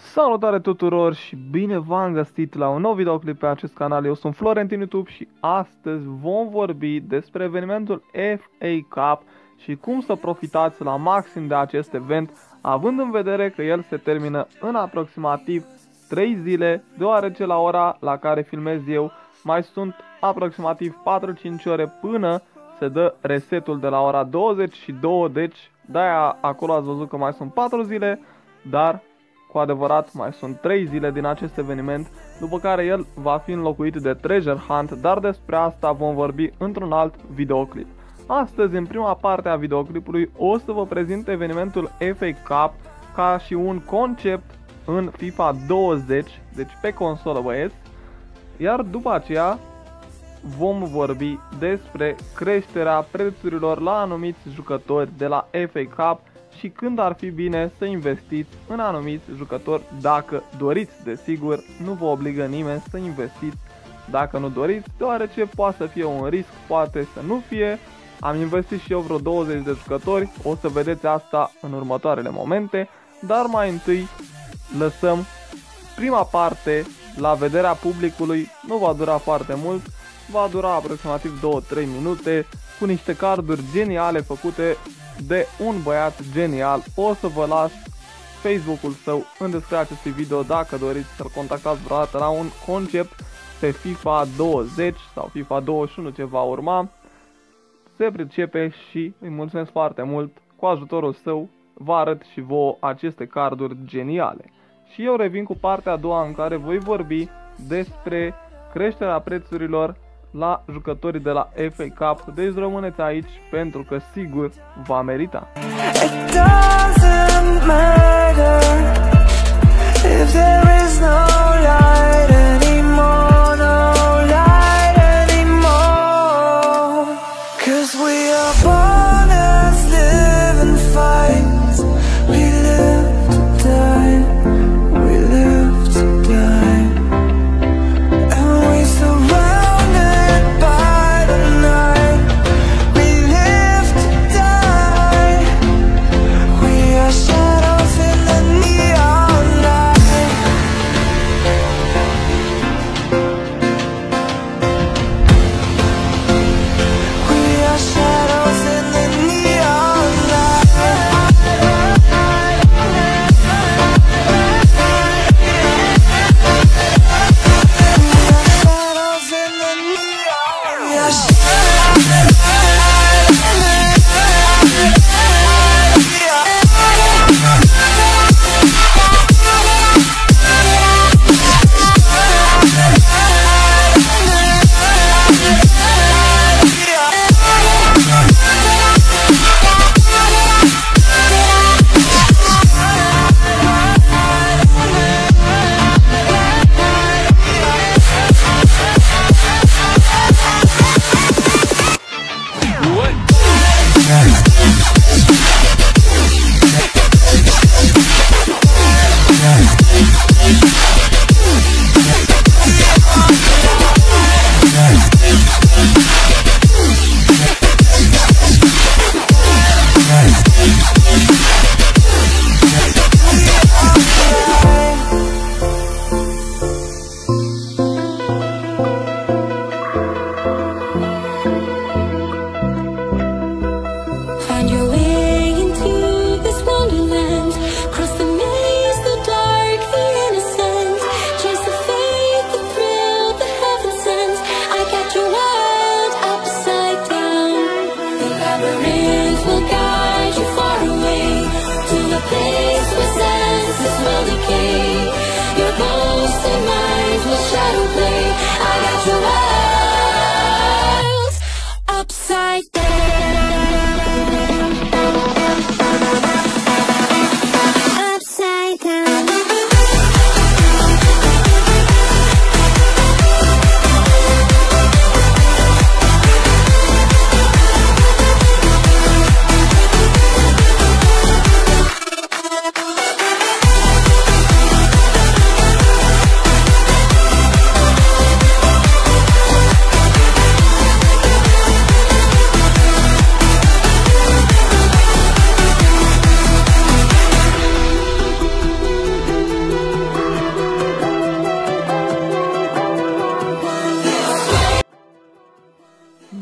Salutare tuturor și bine v-am găsit la un nou videoclip pe acest canal. Eu sunt Florentin YouTube și astăzi vom vorbi despre evenimentul FA Cup și cum să profitați la maxim de acest event, având în vedere că el se termină în aproximativ 3 zile, deoarece la ora la care filmez eu mai sunt aproximativ 4-5 ore până se dă resetul de la ora 22, deci de-aia acolo ați văzut că mai sunt 4 zile, dar cu adevărat mai sunt 3 zile din acest eveniment, după care el va fi înlocuit de Treasure Hunt, dar despre asta vom vorbi într-un alt videoclip. Astăzi, în prima parte a videoclipului, o să vă prezint evenimentul FA Cup ca și un concept în FIFA 20, deci pe consolă, băieți, iar după aceea vom vorbi despre creșterea prețurilor la anumiți jucători de la FA Cup și când ar fi bine să investiți în anumiți jucători dacă doriți. Desigur, nu vă obligă nimeni să investiți dacă nu doriți, deoarece poate să fie un risc, poate să nu fie. Am investit și eu vreo 20 de jucători, o să vedeți asta în următoarele momente, dar mai întâi lăsăm prima parte la vederea publicului, nu va dura foarte mult, va dura aproximativ 2-3 minute cu niște carduri geniale făcute de un băiat genial. O să vă las Facebook-ul său în descrierea acestui video dacă doriți să-l contactați vreodată la un concept pe FIFA 20 sau FIFA 21 ce va urma. Se pricepe și îi mulțumesc foarte mult. Cu ajutorul său vă arăt și vouă aceste carduri geniale. Și eu revin cu partea a doua în care voi vorbi despre creșterea prețurilor la jucătorii de la FA Cup, deci rămâneți aici pentru că sigur va merita.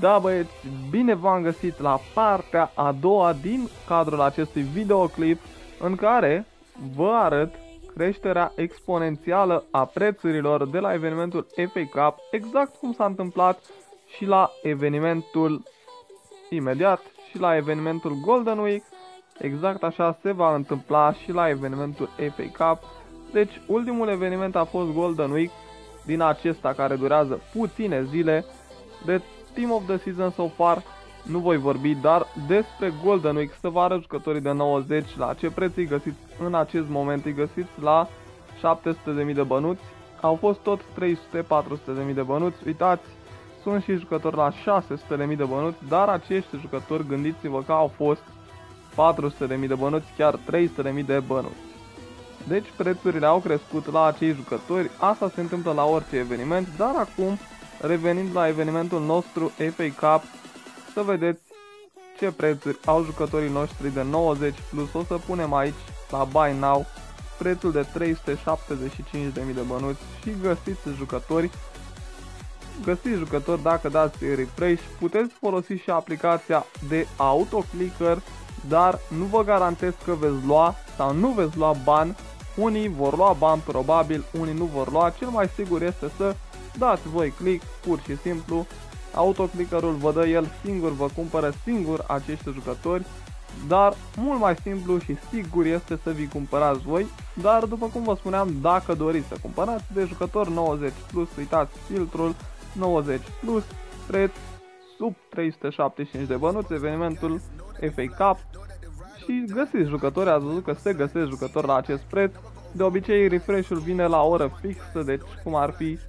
Da, băieți, bine v-am găsit la partea a doua din cadrul acestui videoclip în care vă arăt creșterea exponențială a prețurilor de la evenimentul FA Cup, exact cum s-a întâmplat și la evenimentul imediat și la evenimentul Golden Week. Exact așa se va întâmpla și la evenimentul FA Cup. Deci ultimul eveniment a fost Golden Week din acesta care durează puține zile. De Team of the Season so far nu voi vorbi, dar despre Golden Week să vă arăt jucătorii de 90 la ce preț îi găsiți în acest moment. Îi găsiți la 700.000 de bănuți, au fost tot 300-400.000 de bănuți, uitați, sunt și jucători la 600.000 de bănuți, dar acești jucători gândiți-vă că au fost 400.000 de bănuți, chiar 300.000 de bănuți. Deci prețurile au crescut la acei jucători, asta se întâmplă la orice eveniment, dar acum, revenind la evenimentul nostru FA Cup, să vedeți ce prețuri au jucătorii noștri de 90 plus. O să punem aici la Buy Now prețul de 375.000 de bănuți și găsiți jucători. Găsiți jucători dacă dați refresh, puteți folosi și aplicația de autoclicker, dar nu vă garantez că veți lua sau nu veți lua bani. Unii vor lua bani probabil, unii nu vor lua. Cel mai sigur este să dați voi click, pur și simplu. Autoclickerul vă dă el singur, vă cumpără singur acești jucători, dar mult mai simplu și sigur este să vi cumpărați voi. Dar după cum vă spuneam, dacă doriți să cumpărați de jucători 90 plus, uitați filtrul 90 plus, preț sub 375 de bănuți, evenimentul FA Cup, și găsiți jucători. Ați văzut că se găsesc jucători la acest preț. De obicei refresh-ul vine la o oră fixă, deci cum ar fi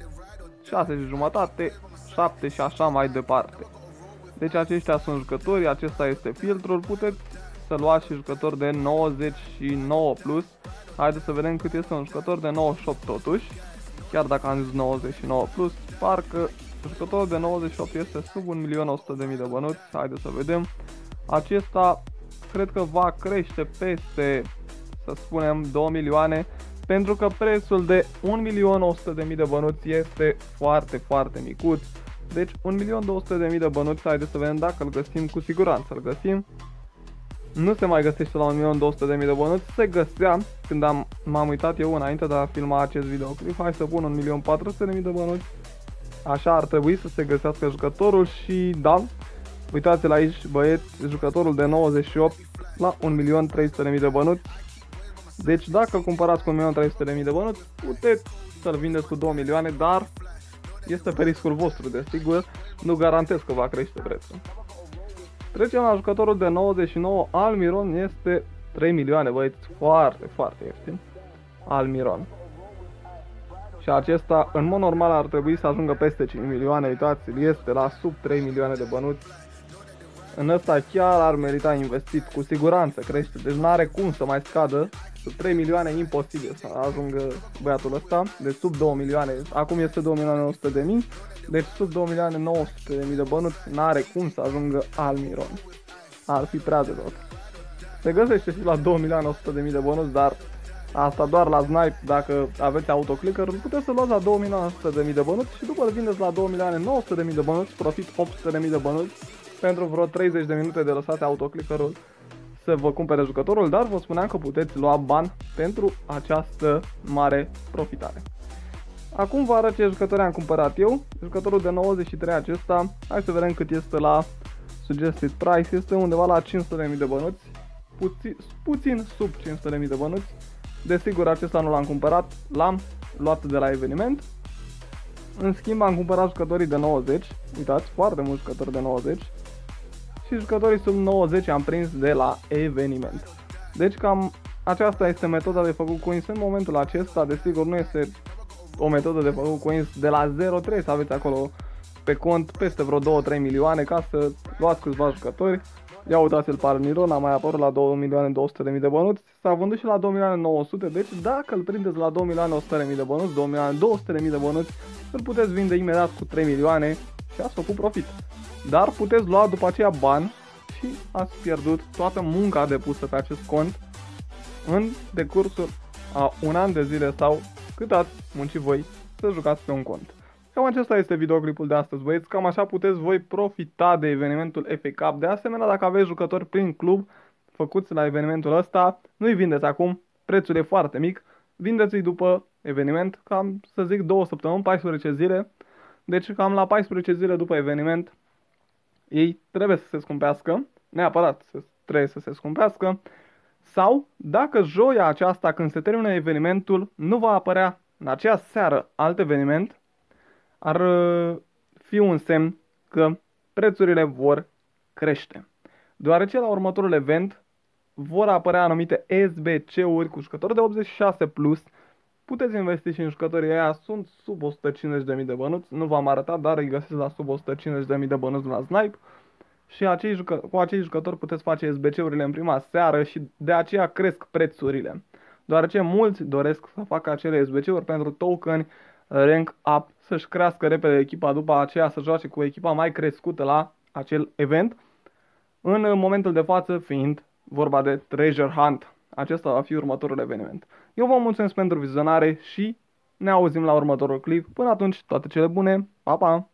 6:30, 7 și așa mai departe. Deci aceștia sunt jucătorii, acesta este filtrul. Puteți să luați și jucători de 99 plus. Haideți să vedem cât este un jucător de 98 totuși. Chiar dacă am zis 99 plus, parcă jucătorul de 98 este sub 1.100.000 de bănuți. Haideți să vedem. Acesta cred că va crește peste, să spunem, 2 milioane, pentru că prețul de 1.100.000 de bănuți este foarte micuț. Deci 1.200.000 de bănuți, haideți să vedem dacă îl găsim, cu siguranță îl găsim. Nu se mai găsește la 1.200.000 de bănuți, se găsea când m-am uitat eu înainte de a filma acest videoclip. Hai să pun 1.400.000 de bănuți, așa ar trebui să se găsească jucătorul. Și da, uitați-l aici, băieți, jucătorul de 98 la 1.300.000 de bănuți. Deci dacă îl cumpărați cu 1.300.000 de bănuți, puteți să-l vindeți cu 2 milioane, dar este pe riscul vostru, desigur, nu garantez că va crește prețul. Trecem la jucătorul de 99, Almiron, este 3 milioane, băieți, foarte ieftin, Almiron. Și acesta, în mod normal, ar trebui să ajungă peste 5 milioane, uitați-l, este la sub 3 milioane de bănuți. În ăsta chiar ar merita investit, cu siguranță crește, deci nu are cum să mai scadă. Sub 3 milioane imposibil să ajungă băiatul ăsta, deci sub 2 milioane, acum este 2.100.000, deci sub 2.900.000 de bănuți n-are cum să ajungă Almiron. Ar fi prea de tot. Se găsește și la 2.100.000 de bănuți, dar asta doar la snipe. Dacă aveți autoclicker, puteți să luați la 2.900.000 de bănuți și după îl vindeți la 2.900.000 de bănuți, profit 800.000 de bănuți pentru vreo 30 de minute de lăsat autoclickerul să vă cumpere jucătorul, dar vă spuneam că puteți lua bani pentru această mare profitare. Acum vă arăt ce jucători am cumpărat eu. Jucătorul de 93 acesta, hai să vedem cât este la suggested price, este undeva la 500.000 de bănuți, puțin sub 500.000 de bănuți. Desigur acesta nu l-am cumpărat, l-am luat de la eveniment. În schimb am cumpărat jucătorii de 90, uitați, foarte mulți jucători de 90. Și jucătorii sub 90 am prins de la eveniment. Deci cam aceasta este metoda de făcut coins în momentul acesta. Desigur nu este o metodă de făcut coins de la 0, trebuie să aveți acolo pe cont peste vreo 2-3 milioane ca să luați câțiva jucători. Ia uitați-l pe Almiron, a mai apărut la 2.200.000 de bănuți, s-a vândut și la 2.900.000, deci dacă îl prindeți la 2.100.000 de bănuți, 2.200.000 de bănuți, îl puteți vinde imediat cu 3 milioane și ați făcut profit. Dar puteți lua după aceea bani și ați pierdut toată munca depusă pe acest cont în decursul a un an de zile sau cât ați muncit voi să jucați pe un cont. Cam acesta este videoclipul de astăzi, băieți. Cam așa puteți voi profita de evenimentul FA Cup. De asemenea, dacă aveți jucători prin club făcuți la evenimentul ăsta, nu-i vindeți acum, prețul e foarte mic. Vindeți-i după eveniment, cam să zic 2 săptămâni, 14 zile. Deci cam la 14 zile după eveniment ei trebuie să se scumpească, neapărat trebuie să se scumpească. Sau dacă joia aceasta, când se termină evenimentul, nu va apărea în acea seară alt eveniment, ar fi un semn că prețurile vor crește. Deoarece la următorul event vor apărea anumite SBC-uri cu jucători de 86+, plus. Puteți investi și în jucătorii aia, sunt sub 150.000 de bănuți, nu v-am arătat, dar îi găsiți la sub 150.000 de bănuți la Snipe. Și cu acei jucători puteți face SBC-urile în prima seară și de aceea cresc prețurile. Deoarece mulți doresc să facă acele SBC-uri pentru token rank up, să-și crească repede echipa, după aceea să joace cu echipa mai crescută la acel event. În momentul de față fiind vorba de Treasure Hunt. Acesta va fi următorul eveniment. Eu vă mulțumesc pentru vizionare și ne auzim la următorul clip. Până atunci, toate cele bune, pa, pa!